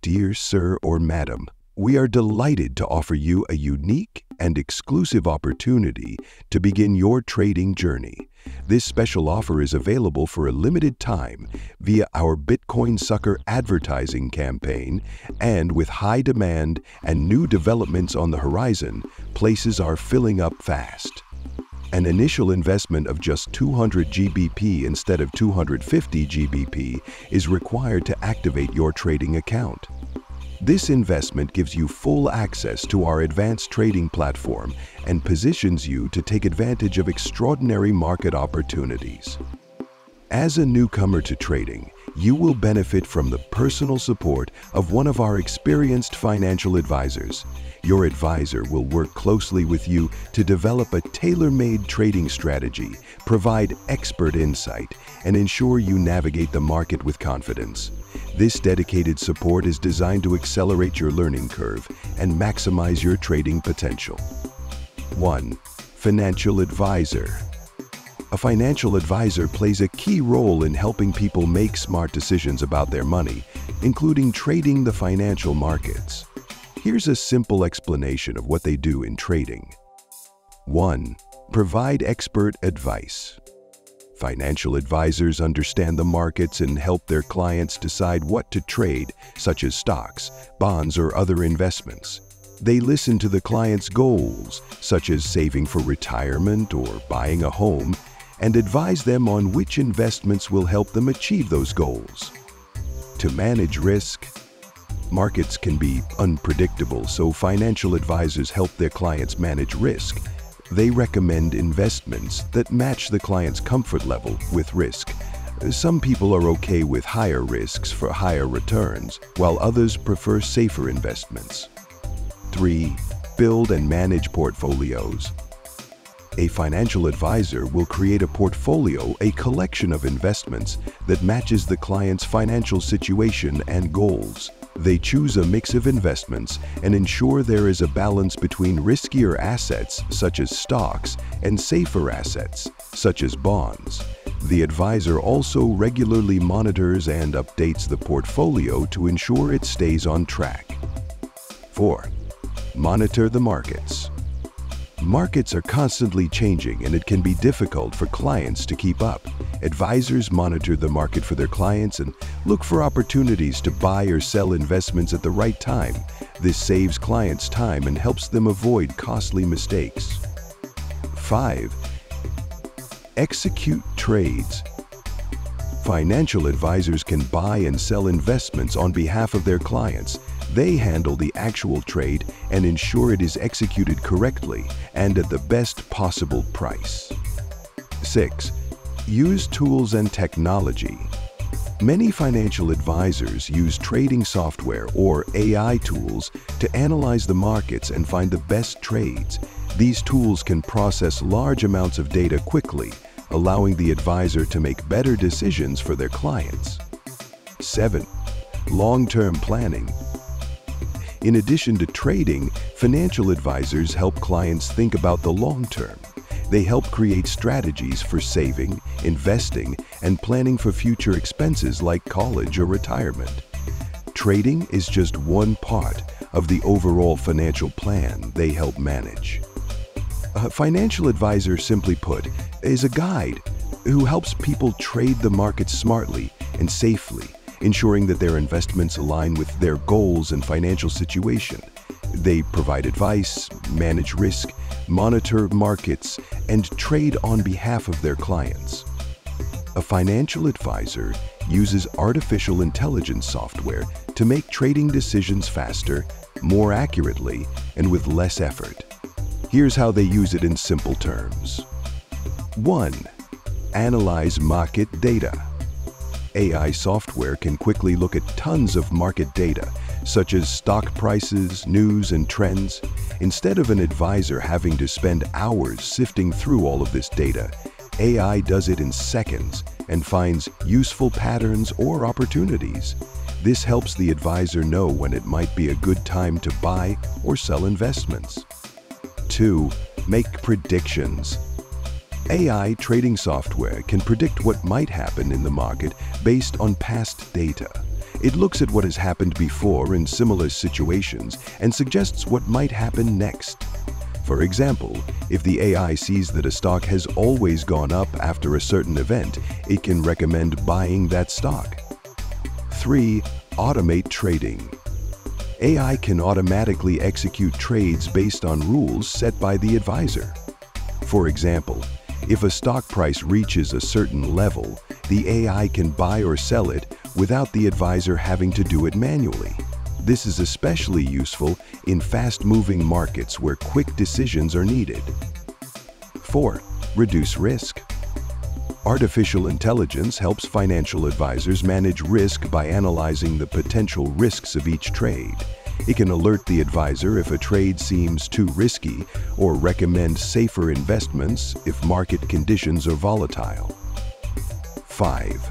Dear Sir or Madam, we are delighted to offer you a unique and exclusive opportunity to begin your trading journey. This special offer is available for a limited time via our Bitcoin Sucker advertising campaign, and with high demand and new developments on the horizon, places are filling up fast. An initial investment of just 200 GBP instead of 250 GBP is required to activate your trading account. This investment gives you full access to our advanced trading platform and positions you to take advantage of extraordinary market opportunities. As a newcomer to trading, you will benefit from the personal support of one of our experienced financial advisors. Your advisor will work closely with you to develop a tailor-made trading strategy, provide expert insight, and ensure you navigate the market with confidence. This dedicated support is designed to accelerate your learning curve and maximize your trading potential. 1. Financial advisor. A financial advisor plays a key role in helping people make smart decisions about their money, including trading the financial markets. Here's a simple explanation of what they do in trading. 1. Provide expert advice. Financial advisors understand the markets and help their clients decide what to trade, such as stocks, bonds, or other investments. They listen to the client's goals, such as saving for retirement or buying a home, and advise them on which investments will help them achieve those goals. To manage risk, markets can be unpredictable, so financial advisors help their clients manage risk. They recommend investments that match the client's comfort level with risk. Some people are okay with higher risks for higher returns, while others prefer safer investments. 3. Build and manage portfolios. A financial advisor will create a portfolio, a collection of investments that matches the client's financial situation and goals. They choose a mix of investments and ensure there is a balance between riskier assets, such as stocks, and safer assets, such as bonds. The advisor also regularly monitors and updates the portfolio to ensure it stays on track. 4. Monitor the markets. Markets are constantly changing, and it can be difficult for clients to keep up. Advisors monitor the market for their clients and look for opportunities to buy or sell investments at the right time. This saves clients time and helps them avoid costly mistakes. 5. Execute trades. Financial advisors can buy and sell investments on behalf of their clients. They handle the actual trade and ensure it is executed correctly and at the best possible price. 6. Use tools and technology. Many financial advisors use trading software or AI tools to analyze the markets and find the best trades. These tools can process large amounts of data quickly, allowing the advisor to make better decisions for their clients. 7. Long-term planning. In addition to trading, financial advisors help clients think about the long term. They help create strategies for saving, investing, and planning for future expenses like college or retirement. Trading is just one part of the overall financial plan they help manage. A financial advisor, simply put, is a guide who helps people trade the market smartly and safely, ensuring that their investments align with their goals and financial situation. They provide advice, manage risk, monitor markets, and trade on behalf of their clients. A financial advisor uses artificial intelligence software to make trading decisions faster, more accurately, and with less effort. Here's how they use it in simple terms. 1. Analyze market data. AI software can quickly look at tons of market data, such as stock prices, news, and trends. Instead of an advisor having to spend hours sifting through all of this data, AI does it in seconds and finds useful patterns or opportunities. This helps the advisor know when it might be a good time to buy or sell investments. 2. Make predictions. AI trading software can predict what might happen in the market based on past data. It looks at what has happened before in similar situations and suggests what might happen next. For example, if the AI sees that a stock has always gone up after a certain event, it can recommend buying that stock. 3. Automate trading. AI can automatically execute trades based on rules set by the advisor. For example, if a stock price reaches a certain level, the AI can buy or sell it without the advisor having to do it manually. This is especially useful in fast-moving markets where quick decisions are needed. 4. Reduce risk. Artificial intelligence helps financial advisors manage risk by analyzing the potential risks of each trade. It can alert the advisor if a trade seems too risky or recommend safer investments if market conditions are volatile. 5.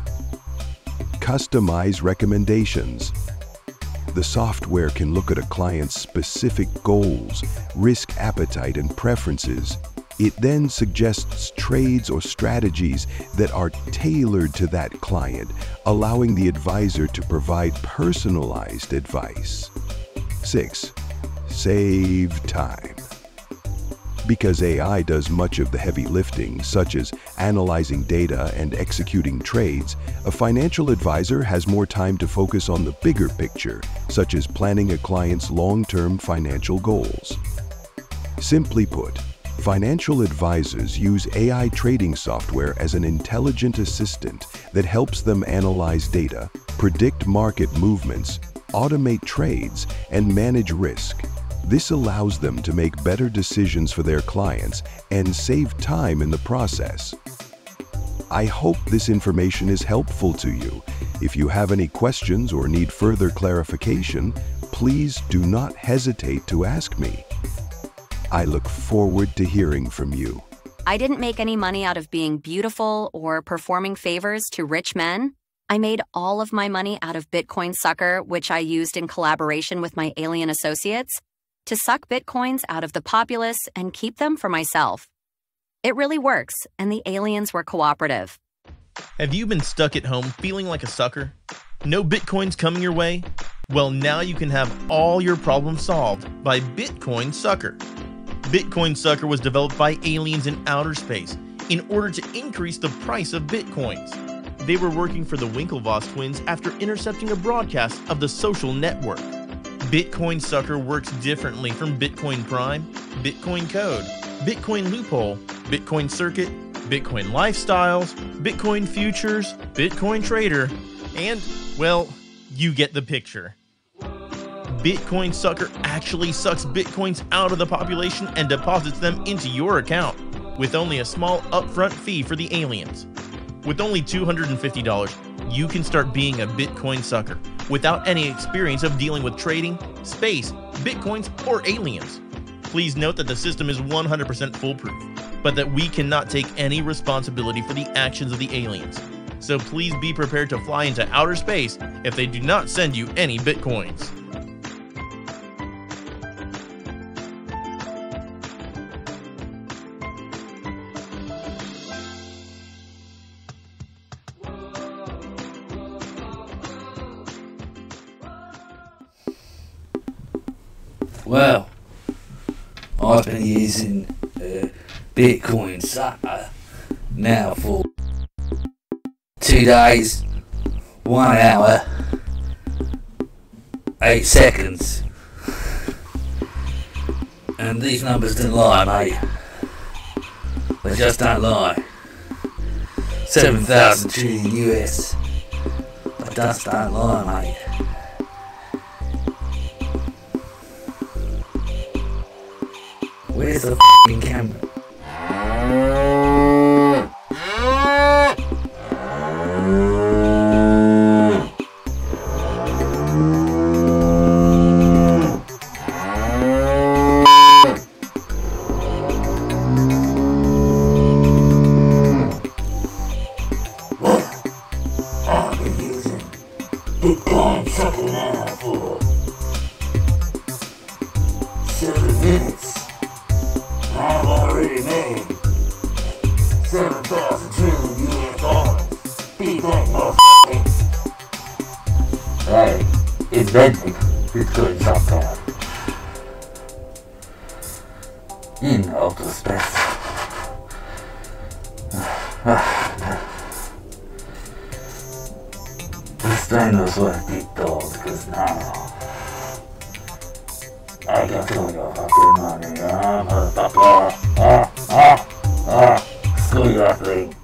Customize recommendations. The software can look at a client's specific goals, risk appetite, and preferences. It then suggests trades or strategies that are tailored to that client, allowing the advisor to provide personalized advice. 6. Save time. Because AI does much of the heavy lifting, such as analyzing data and executing trades, a financial advisor has more time to focus on the bigger picture, such as planning a client's long-term financial goals. Simply put, financial advisors use AI trading software as an intelligent assistant that helps them analyze data, predict market movements, automate trades, and manage risk. This allows them to make better decisions for their clients and save time in the process. I hope this information is helpful to you. If you have any questions or need further clarification, please do not hesitate to ask me. I look forward to hearing from you. I didn't make any money out of being beautiful or performing favors to rich men. I made all of my money out of Bitcoin Sucker, which I used in collaboration with my alien associates to suck Bitcoins out of the populace and keep them for myself. It really works, and the aliens were cooperative. Have you been stuck at home feeling like a sucker? No Bitcoins coming your way? Well, now you can have all your problems solved by Bitcoin Sucker. Bitcoin Sucker was developed by aliens in outer space in order to increase the price of Bitcoins. They were working for the Winklevoss twins after intercepting a broadcast of the social network. Bitcoin Sucker works differently from Bitcoin Prime, Bitcoin Code, Bitcoin Loophole, Bitcoin Circuit, Bitcoin Lifestyles, Bitcoin Futures, Bitcoin Trader, and, well, you get the picture. Bitcoin Sucker actually sucks Bitcoins out of the population and deposits them into your account, with only a small upfront fee for the aliens. With only $250, you can start being a Bitcoin Sucker without any experience of dealing with trading, space, Bitcoins, or aliens. Please note that the system is 100% foolproof, but that we cannot take any responsibility for the actions of the aliens. So please be prepared to fly into outer space if they do not send you any Bitcoins. Well, I've been using Bitcoin Sucker now for 2 days, 1 hour, 8 seconds. And these numbers don't lie, mate. They just don't lie. 7,000 trillion US. They just don't lie, mate. Where's the f***ing camera? I've been using Bitcoin Sucker now for 7 minutes. I've already made inventing Bitcoin soccer in outer space. This time knows what I did though, because now I got all your fucking money, motherfucker. Screw your thing.